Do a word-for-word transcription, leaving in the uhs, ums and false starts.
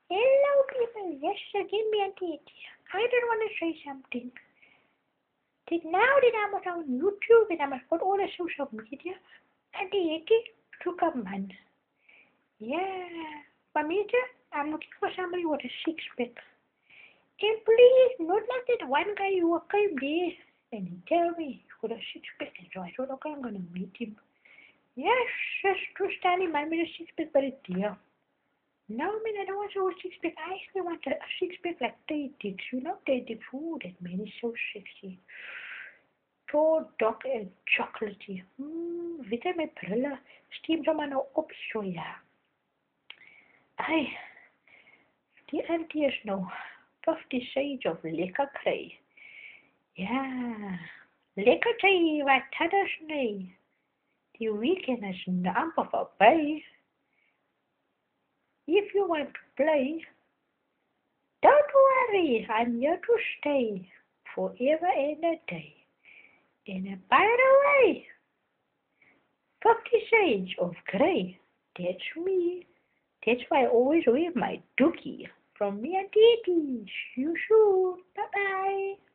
Hello, people. Yes, again, me Aunty Hettie. I don't want to say something. That now that I'm on YouTube and I'm on all the social media, Aunty Hettie took a man. Yeah, but me too, I'm looking for somebody with a six pack. And please, not like that one guy who came there and he tell me he's got a six pack. And so I thought, okay, I'm gonna meet him. Yes, just to stand him, man with a six pack, but it's dear. No, I mean, I don't want a six pack. I actually want a, a six pack like Tay Dix. You know Tay Dix? Ooh, that man is so sexy. Tall, dark, and chocolatey. Mmm, weet jy my brille? Steam hom maar nou op, so ja. Ai, die auntie is nou fifty shades of lekker kry. Ja, lekker kry wat tadders nee. Die weekend is nou amper voorbij. If you want to play, don't worry, I'm here to stay forever and a day. And by the way, fifty shades of grey, that's me. That's why I always wear my dookie. From me and Hettie. See you soon. Bye-bye.